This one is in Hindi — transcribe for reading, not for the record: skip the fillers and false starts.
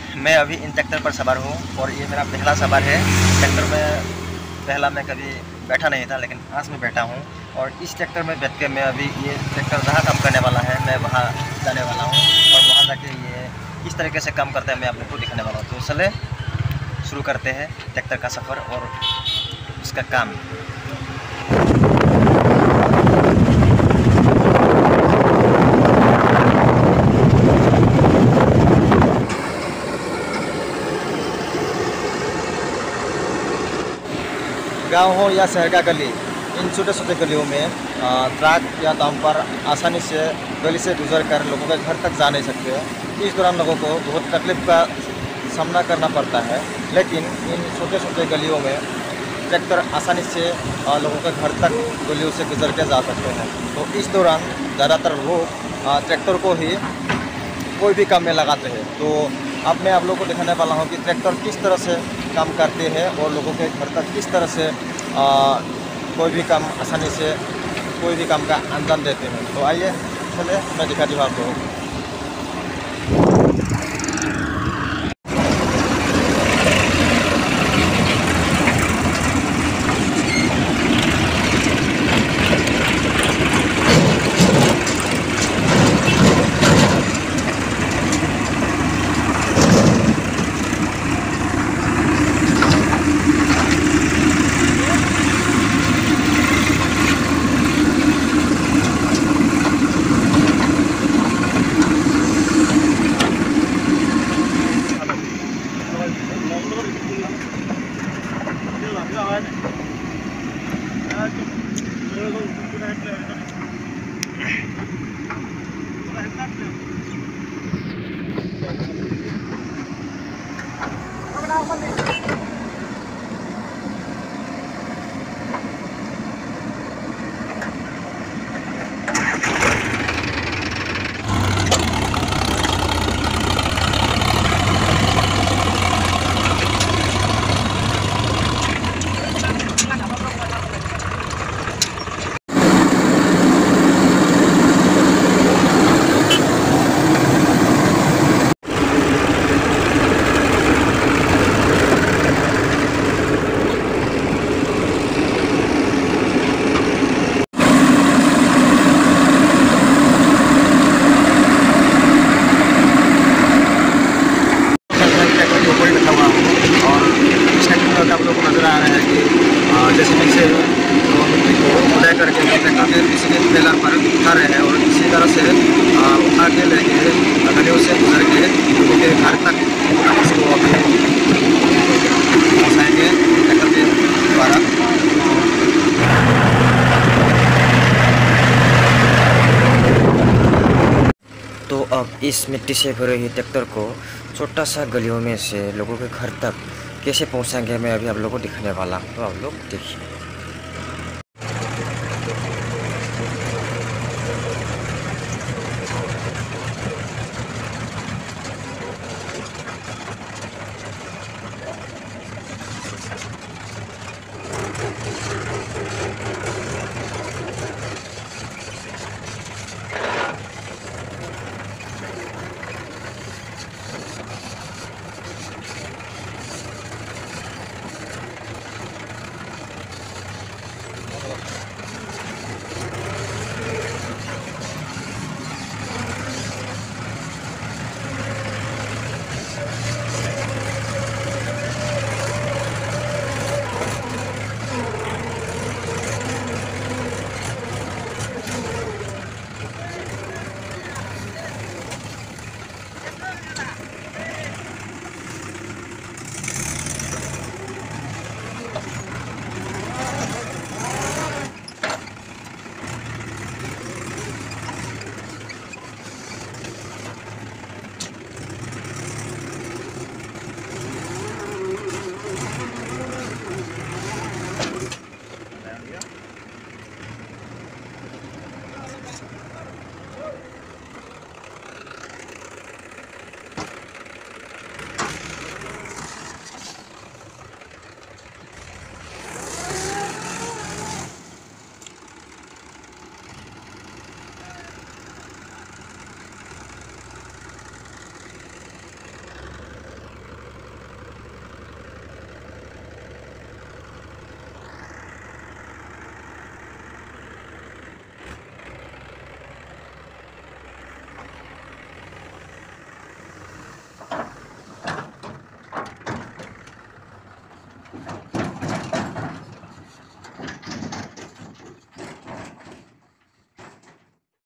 मैं अभी इन ट्रैक्टर पर सवार हूँ और ये मेरा पहला सवार है। ट्रैक्टर में पहला मैं कभी बैठा नहीं था, लेकिन आज मैं बैठा हूँ और इस ट्रैक्टर में बैठ के मैं अभी ये ट्रैक्टर जहाँ काम करने वाला है मैं वहाँ जाने वाला हूँ और वहाँ जाके ये किस तरीके से काम करता है मैं आप लोग को दिखाने वाला हूँ। तो चले शुरू करते हैं ट्रैक्टर का सफ़र और उसका काम। गांव हो या शहर का गली, इन छोटे छोटे गलियों में ट्रक या डंपर आसानी से गली से गुजर कर लोगों के घर तक जा नहीं सकते। इस दौरान लोगों को बहुत तकलीफ का सामना करना पड़ता है, लेकिन इन छोटे छोटे गलियों में ट्रैक्टर आसानी से लोगों के घर तक गलियों से गुजर के जा सकते हैं। तो इस दौरान ज़्यादातर लोग ट्रैक्टर को ही कोई भी काम में लगाते हैं। तो अब मैं आप लोगों को दिखाने वाला हूँ कि ट्रैक्टर किस तरह से काम करते हैं और लोगों के घर तक किस तरह से कोई भी काम आसानी से कोई भी काम का अंजाम देते हैं। तो आइए चले मैं दिखाती हूँ आपको। आप लोग को नज़र आ रहा है कि जेसीबी से मिट्टी को खुदाई करके ट्रैक्टर किसी के ट्रेलर पर उठा रहे हैं और इसी तरह से उठा के लेके गलियों से गुजर के लोगों के घर तक इसको अभी पहुँचाएंगे ट्रैक्टर के द्वारा। तो अब इस मिट्टी से भरे हुए ट्रैक्टर को छोटा सा गलियों में से लोगों के घर तक कैसे पहुंचाएंगे मैं अभी आप लोगों को दिखाने वाला हूं। तो आप लोग देखिए।